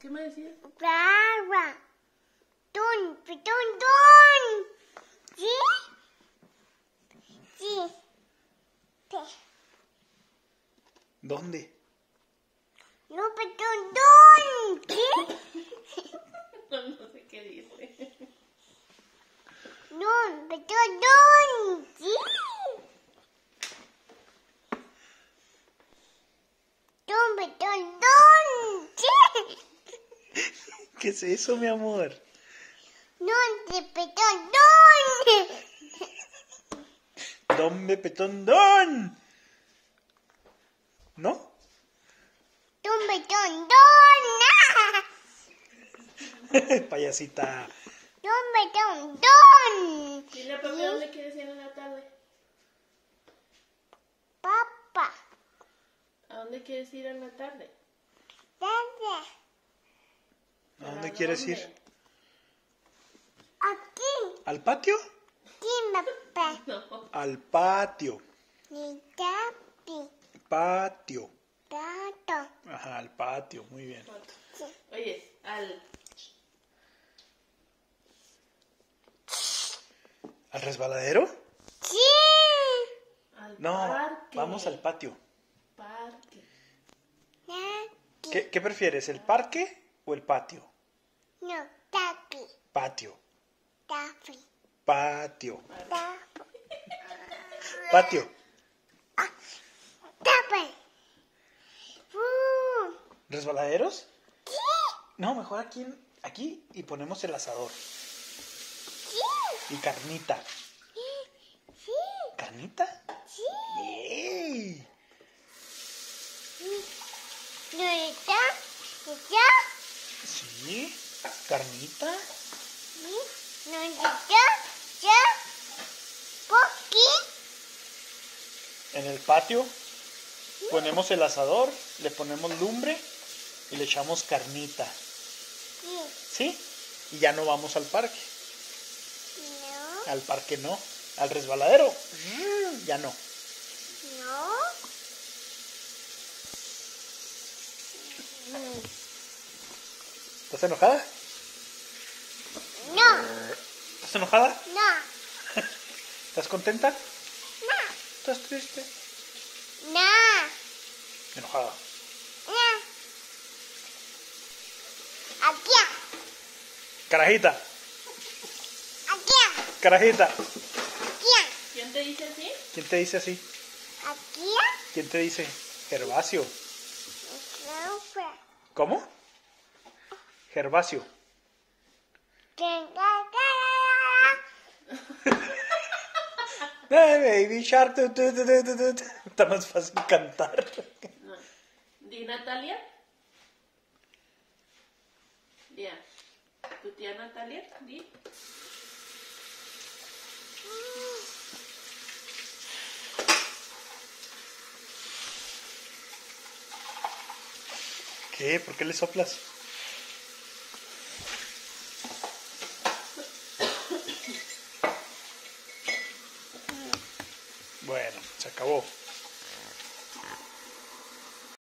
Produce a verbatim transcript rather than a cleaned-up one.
¿Qué me decías? Brava. Tun, tun, tun. ¿Sí? Sí. Sí. ¿Dónde? No, tun, tun. ¿Sí? No, no sé qué dice. Tun, tun, tun. ¿Sí? Tun, tun, tun. ¿Sí? ¿Qué es eso, mi amor? Tun, tun, tun. Don Petón Don. ¿No? Tun, tun, tun. Payasita. Tun, tun, tun. Dile a papi dónde quieres ir en la tarde. Papá. ¿A dónde quieres ir en la tarde? ¿Dónde? ¿A dónde ¿A quieres dónde? ir? Aquí. ¿Al patio? Sí, papá. No. Al patio. Mi papi. Patio. Tato. Ajá, al patio. Muy bien. Oye, al... ¿Al resbaladero? Sí. al No, parque. vamos al patio. Parque. Aquí. ¿Qué, qué prefieres, el parque o el patio? No, tapi. Patio. Tapi. Patio. Tapi. Patio. Tapi. Uh. ¿Resbaladeros? Sí. No, mejor aquí, en- aquí y ponemos el asador. Sí. Y carnita. Sí. ¿Carnita? Sí. ¡Yay! ¿No está? ¿Está? Sí, carnita. Sí. ¿No está? ¿Ya? ¿Por qué? En el patio ponemos el asador, le ponemos lumbre y le echamos carnita. Sí. ¿Sí? Y ya no vamos al parque. No. Al parque no. Al resbaladero. mm, Ya no. No. ¿Estás enojada? No. ¿Estás enojada? No. ¿Estás contenta? No. ¿Estás triste? No. Enojada. No. Aquí. Carajita. Aquí. Carajita. Aquí. ¿Quién te dice así? ¿Quién te dice así? Aquí. ¿Quién te dice? Gervasio. No. ¿Cómo? Gervasio. Eh, baby shark. tu, tu, tu, tu, tu, tu. Está más fácil cantar. No. ¿Di Natalia? Ya. ¿Tu tía Natalia? Di. ¿Qué? ¿Por qué le soplas? Bueno, se acabó.